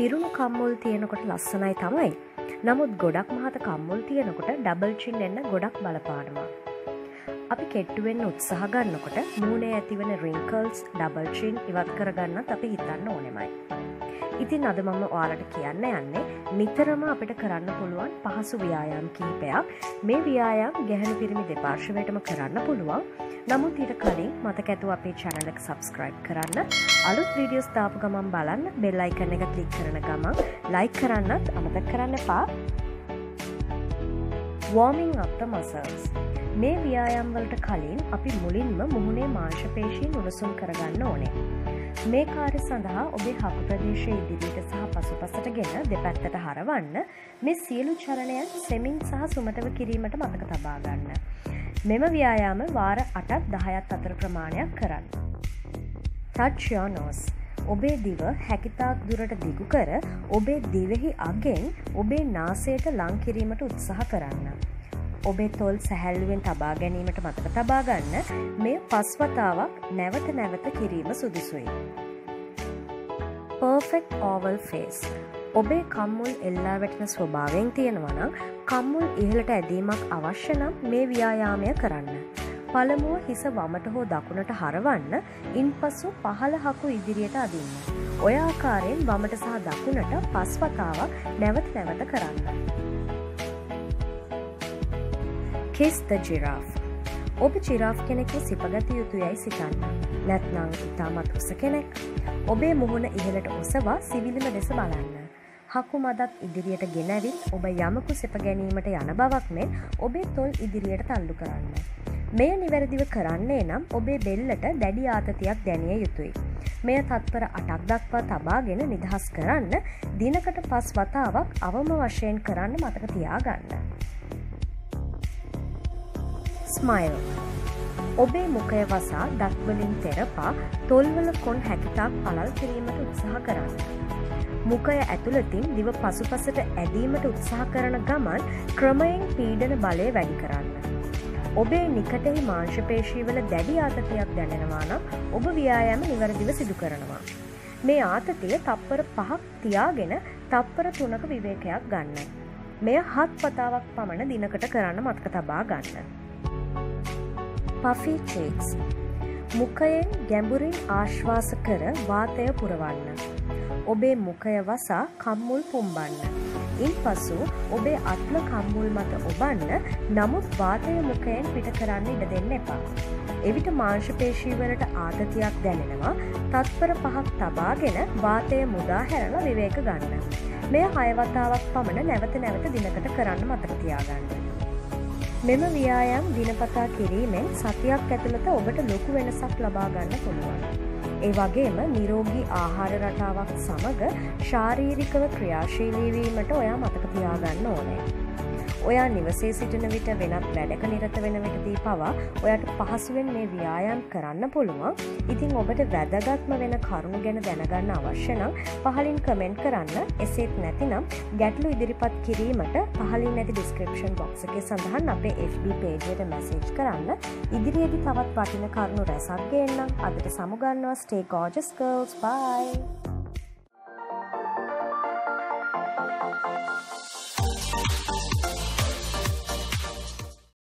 පිරුණු කම්මුල් තියෙනකොට ලස්සනයි තමයි. නමුත් ගොඩක් මහත කම්මුල් තියෙනකොට ඩබල් චින් එන්න ගොඩක් බලපානවා. අපි කෙට්ටු වෙන්න උත්සාහ ගන්නකොට මූණේ ඇතිවන wrinkles, ඩබල් චින් ඉවත් කරගන්නත් අපි හිතන්න ඕනෙමයි. ඉතින් අද මම ඔයාලට කියන්න යන්නේ නිතරම අපිට කරන්න පුළුවන් පහසු ව්‍යායාම් කිහිපයක්. මේ ව්‍යායාම් ගැහැණු පිරිමි දෙපාර්ශ්වයටම කරන්න පුළුවන්. නමුත් ඊට කලින් මතක ඇතුව අපේ channel එක subscribe කරන්න, අලුත් වීඩියෝස් දාපු ගමන් බලන්න bell icon එක click කරන ගමන් like කරන්නත් අමතක කරන්න එපා. Warming up the muscles. මේ ව්‍යායාම් වලට කලින් අපි මුලින්ම මුහුණේ මාංශ පේශීන් උණුසුම් කරගන්න ඕනේ. මේ කාර්ය සඳහා ඔබේ හකු ප්‍රදේශයේ ඉදිරියට සහ පසුපසට ගෙන දෙපැත්තට හරවන්න. මේ සියලු චලනයන් සෙමින් සහ සුමටව කිරීමට මතක තබා ගන්න. මෙම ව්‍යායාම වාර 8ක් 10ක් අතර ප්‍රමාණයක් කරන්න. Touch your nose. ඔබේ දිව හැකිතාක් දුරට දිගු කර ඔබේ දිවෙහි අගෙන් ඔබේ නාසයට ලං කිරීමට උත්සාහ කරන්න. ඔබේ තොල් සැහැල්ලුවෙන් තබා ගැනීමට මතක තබා ගන්න. මේ 5 වතාවක් නැවත නැවත කිරීම සුදුසුයි. Perfect oval face. ඔබේ කම්මුල් එල්ලා වැටෙන ස්වභාවයෙන් තියෙනවා නම් කම්මුල් ඉහළට ඇදීමක් අවශ්‍ය නම් මේ ව්‍යායාමය කරන්න. පළමුව හිස වමට හෝ දකුණට හරවන්න, ඉන්පසු පහළ හකු ඉදිරියට අදින්න. ඔය ආකාරයෙන් වමට සහ දකුණට 5 වතාවක් නැවත නැවත කරන්න. Kiss the giraffe. ඔබ ජිරාෆ් කෙනෙකු සිපගත යුතුයයි සිතන්න. නැත්නම් ඉතාමත් උස කෙනෙක්. ඔබේ මුහුණ ඉහළට ඔසවා සිවිලිම දෙස බලන්න. හකු මදක් ඉදිරියට ගෙනවිත් ඔබ යමකු සෙප ගැනීමට යන බවක් මෙන් ඔබේ තොල් ඉදිරියට තල්ලු කරන්න. මෙය නිවැරදිව කරන්නේ නම් ඔබේ බෙල්ලට දැඩි ආතතියක් දැනිය යුතුයි. මෙය තත්පර 8ක් දක්වා තබාගෙන නිදහස් කරන්න. දිනකට 5 වතාවක් අවම වශයෙන් කරන්න මතක තියාගන්න. Smile. ඔබේ මුඛය වසා දත්වලින් තෙරපා තොල්වල කොන් හැකිතාක් පළල් කිරීමට උත්සාහ කරන්න. මුඛය ඇතුළතින් දිව පසුපසට ඇදීමට උත්සාහ කරන ගමන් ක්‍රමයෙන් පීඩන බලය වැඩි කරන්න. ඔබේ නිකටෙහි මාංශ පේශීවල දැඩි ආතතියක් දැනෙනවා නම් ඔබ ව්‍යායාම නිවැරදිව සිදු කරනවා. මේ ආතතිය තප්පර 5ක් තියාගෙන තප්පර 3ක විවේකයක් ගන්න. මෙය 7 වතාවක් පමණ දිනකට කරන්න මතක තබා ගන්න. Puffy cheeks. මුඛයෙන් ගැඹුරින් ආශ්වාස කර වාතය පුරවන්න. ඔබේ මුඛය වසා කම්මුල් පුම්බන්න. ඉන්පසු ඔබේ අත්ම කම්මුල් මත ඔබන්න. නමුත් වාතය මුඛයෙන් පිට කරන්න ඉඩ දෙන්න එපා. එවිට මාංශ පේශී වලට ආතතියක් දැනෙනවා. තත්පර 5ක් තබාගෙන වාතය මුදා හැරලා විවේක ගන්න. මෙය 6 වතාවක් පමණ නැවත නැවත දිනකට කරන්න මතක තියාගන්න. මෙම ව්‍යායාම් දිනපතා කිරීමෙන් සතියක් ඇතුළත ඔබට ලොකු වෙනසක් ලබා ගන්න පුළුවන්. ඒ වගේම නිරෝගී ආහාර රටාවක් සමග ශාරීරිකව ක්‍රියාශීලී වීමට ඔයා මතක තියාගන්න ඕනේ. ඔයා නිවසේ සිටින විට වෙනත් වැඩක නිරත වෙන විටදී පවා ඔයාට පහසුවෙන් මේ ව්‍යායාම් කරන්න පුළුවන්. ඉතින් ඔබට වැදගත්ම වෙන කරුණු ගැන දැනගන්න අවශ්‍ය නම් පහලින් කමෙන්ට් කරන්න. එසේත් නැතිනම් ගැටලු ඉදිරිපත් කිරීමට පහලින් ඇති description box එකේ සඳහන් අපේ FB page එකට message කරන්න. ඉදිරියේදී තවත් වටින කරුණු රැසක් ගේන්නම්. අදට සමුගන්නවා. Stay gorgeous girls. Bye.